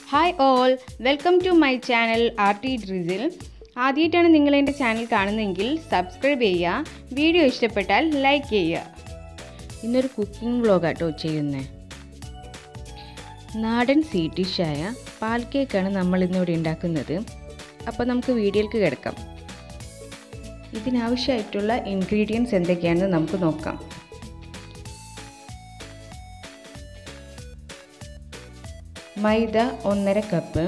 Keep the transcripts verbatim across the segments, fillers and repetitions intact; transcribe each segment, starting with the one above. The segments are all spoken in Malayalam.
Hi all, welcome to my channel R T drizzle. ആദ്യമായിട്ടാണ് നിങ്ങൾ എൻ്റെ ചാനൽ കാണുന്നതെങ്കിൽ സബ്സ്ക്രൈബ് ചെയ്യുക, വീഡിയോ ഇഷ്ടപ്പെട്ടാൽ ലൈക്ക് ചെയ്യുക. ഇന്നൊരു കുക്കിംഗ് വ്ളോഗാട്ടോ ചെയ്യുന്നത്. നാടൻ സ്വീറ്റ് ഡിഷായ പാൽ കേക്കാണ് നമ്മൾ ഇന്നിവിടെ ഉണ്ടാക്കുന്നത്. അപ്പോൾ നമുക്ക് വീഡിയോയിലേക്ക് കിടക്കാം. ഇതിനാവശ്യമായിട്ടുള്ള ഇൻഗ്രീഡിയൻസ് എന്തൊക്കെയാണെന്ന് നമുക്ക് നോക്കാം. മൈദ ഒന്നര കപ്പ്,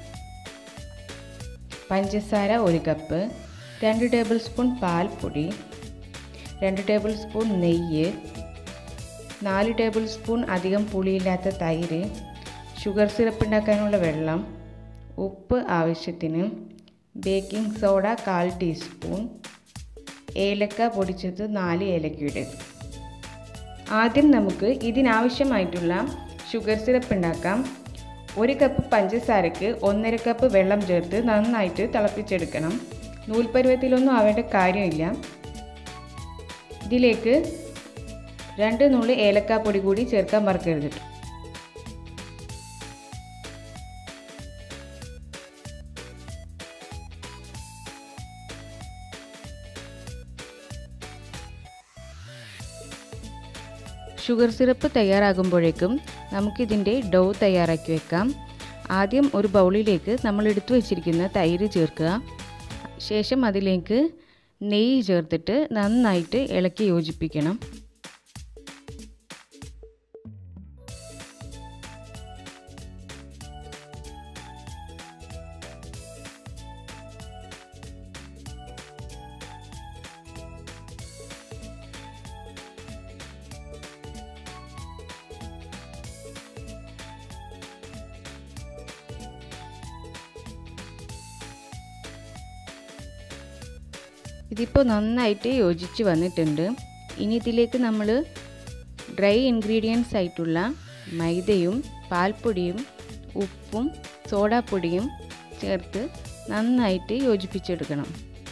പഞ്ചസാര ഒരു കപ്പ്, രണ്ട് ടേബിൾ സ്പൂൺ പാൽപ്പൊടി, രണ്ട് ടേബിൾ സ്പൂൺ നെയ്യ്, നാല് ടേബിൾ സ്പൂൺ അധികം പുളിയില്ലാത്ത തൈര്, ഷുഗർ സിറപ്പ് ഉണ്ടാക്കാനുള്ള വെള്ളം, ഉപ്പ് ആവശ്യത്തിന്, ബേക്കിംഗ് സോഡ കാൽ ടീസ്പൂൺ, ഏലക്ക പൊടിച്ചത് നാല് ഏലക്കയുടെ. ആദ്യം നമുക്ക് ഇതിനാവശ്യമായിട്ടുള്ള ഷുഗർ സിറപ്പ് ഉണ്ടാക്കാം. ഒരു കപ്പ് പഞ്ചസാരക്ക് ഒന്നര കപ്പ് വെള്ളം ചേർത്ത് നന്നായിട്ട് തിളപ്പിച്ചെടുക്കണം. നൂൽപ്പരുവത്തിലൊന്നും ആവേണ്ട കാര്യമില്ല. ഇതിലേക്ക് രണ്ട് നുള്ളി ഏലക്കാപ്പൊടി കൂടി ചേർക്കാൻ മറക്കരുത്. ഷുഗർ സിറപ്പ് തയ്യാറാകുമ്പോഴേക്കും നമുക്കിതിൻ്റെ ഡോ തയ്യാറാക്കി വെക്കാം. ആദ്യം ഒരു ബൗളിലേക്ക് നമ്മൾ എടുത്തു വച്ചിരിക്കുന്ന തൈര് ചേർക്കുക. ശേഷം അതിലേക്ക് നെയ്യ് ചേർത്തിട്ട് നന്നായിട്ട് ഇളക്കി യോജിപ്പിക്കണം. ഇതിപ്പോൾ നന്നായിട്ട് യോജിച്ച് വന്നിട്ടുണ്ട്. ഇനി ഇതിലേക്ക് നമ്മൾ ഡ്രൈ ഇൻഗ്രീഡിയൻസ് ആയിട്ടുള്ള മൈദയും പാൽപ്പൊടിയും ഉപ്പും സോഡാപ്പൊടിയും ചേർത്ത് നന്നായിട്ട് യോജിപ്പിച്ചെടുക്കണം.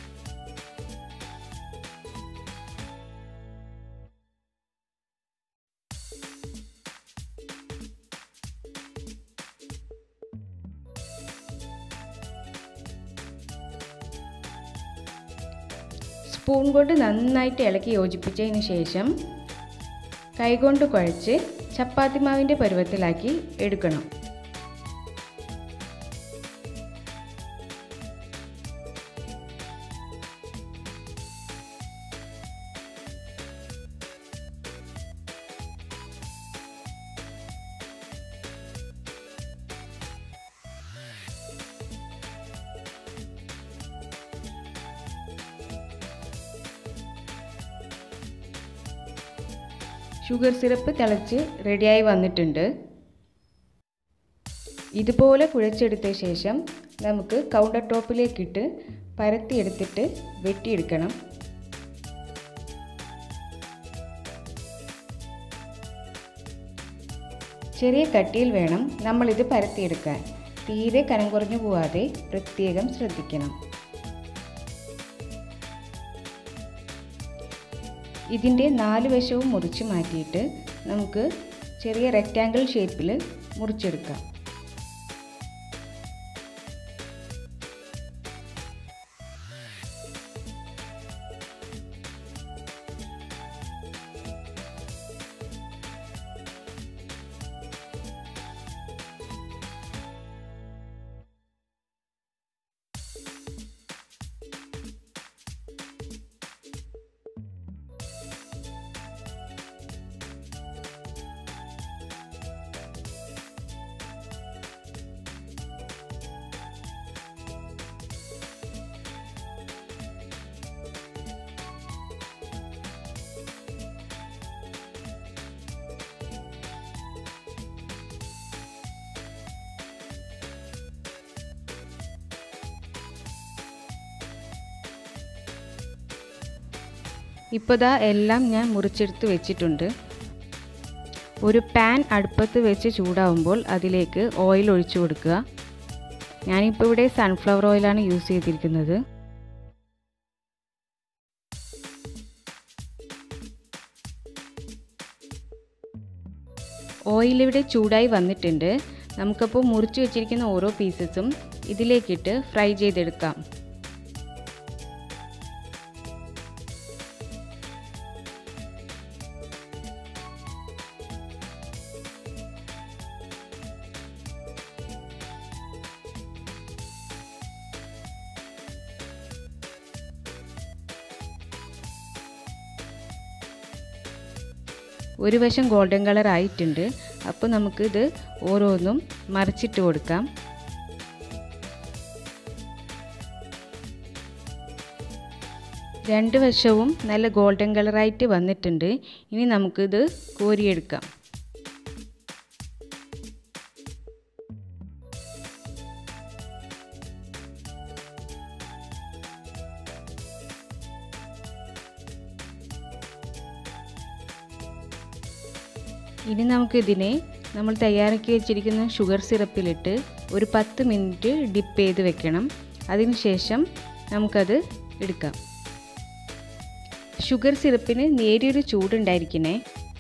സ്പൂൺ കൊണ്ട് നന്നായിട്ട് ഇളക്കി യോജിപ്പിച്ചതിന് ശേഷം കൈകൊണ്ട് കുഴച്ച് ചപ്പാത്തി മാവിൻ്റെ പരുവത്തിലാക്കി എടുക്കണം. ഷുഗർ സിറപ്പ് തിളച്ച് റെഡിയായി വന്നിട്ടുണ്ട്. ഇതുപോലെ കുഴച്ചെടുത്ത ശേഷം നമുക്ക് കൗണ്ടർ ടോപ്പിലേക്കിട്ട് പരത്തിയെടുത്തിട്ട് വെട്ടിയെടുക്കണം. ചെറിയ കട്ടിയിൽ വേണം നമ്മളിത് പരത്തിയെടുക്കാൻ. തീരെ കനം കുറഞ്ഞു പോവാതെ പ്രത്യേകം ശ്രദ്ധിക്കണം. ഇതിൻ്റെ നാല് വശവും മുറിച്ച് മാറ്റിയിട്ട് നമുക്ക് ചെറിയ റെക്റ്റാങ്കിൾ ഷേപ്പിൽ മുറിച്ചെടുക്കാം. ഇപ്പോൾ ദാ എല്ലാം ഞാൻ മുറിച്ചെടുത്ത് വെച്ചിട്ടുണ്ട്. ഒരു പാൻ അടുപ്പത്ത് വെച്ച് ചൂടാവുമ്പോൾ അതിലേക്ക് ഓയിൽ ഒഴിച്ചു കൊടുക്കുക. ഞാനിപ്പോൾ ഇവിടെ സൺഫ്ലവർ ഓയിലാണ് യൂസ് ചെയ്തിരിക്കുന്നത്. ഓയിൽ ഇവിടെ ചൂടായി വന്നിട്ടുണ്ട്. നമുക്കപ്പോൾ മുറിച്ച് വെച്ചിരിക്കുന്ന ഓരോ പീസസും ഇതിലേക്കിട്ട് ഫ്രൈ ചെയ്തെടുക്കാം. ഒരു വശം ഗോൾഡൻ കളർ ആയിട്ടുണ്ട്. അപ്പോൾ നമുക്കിത് ഓരോന്നും മറിച്ചിട്ട് കൊടുക്കാം. രണ്ട് വശവും നല്ല ഗോൾഡൻ കളറായിട്ട് വന്നിട്ടുണ്ട്. ഇനി നമുക്കിത് കോരിയെടുക്കാം. ഇനി നമുക്കിതിനെ നമ്മൾ തയ്യാറാക്കി വെച്ചിരിക്കുന്ന ഷുഗർ സിറപ്പിലിട്ട് ഒരു പത്ത് മിനിറ്റ് ഡിപ്പ് ചെയ്ത് വെക്കണം. അതിനുശേഷം നമുക്കത് എടുക്കാം. ഷുഗർ സിറപ്പിന് നേരിയൊരു ചൂടുണ്ടായിരിക്കണേ.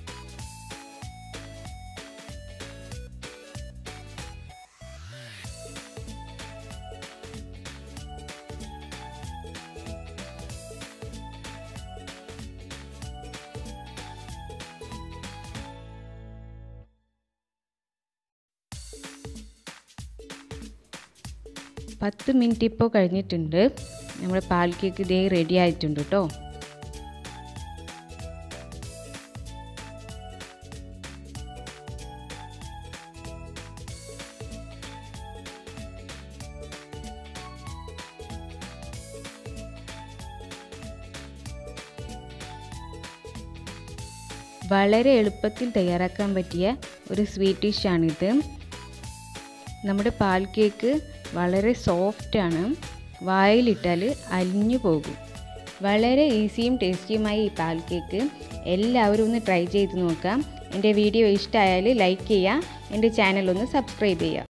പത്ത് മിനിറ്റ് ഇപ്പോൾ കഴിഞ്ഞിട്ടുണ്ട്. നമ്മുടെ പാൽ കേക്ക് ഇതേ റെഡി ആയിട്ടുണ്ട് കേട്ടോ. വളരെ എളുപ്പത്തിൽ തയ്യാറാക്കാൻ പറ്റിയ ഒരു സ്വീറ്റ് ഡിഷാണിത്. നമ്മുടെ പാൽ കേക്ക് വളരെ സോഫ്റ്റാണ്. വായിലിട്ടാൽ അലിഞ്ഞു പോകും. വളരെ ഈസിയും ടേസ്റ്റിയുമായ ഈ പാൽ കേക്ക് എല്ലാവരും ഒന്ന് ട്രൈ ചെയ്ത് നോക്കാം. എൻ്റെ വീഡിയോ ഇഷ്ടമായാൽ ലൈക്ക് ചെയ്യുക. എൻ്റെ ചാനൽ ഒന്ന് സബ്സ്ക്രൈബ് ചെയ്യുക.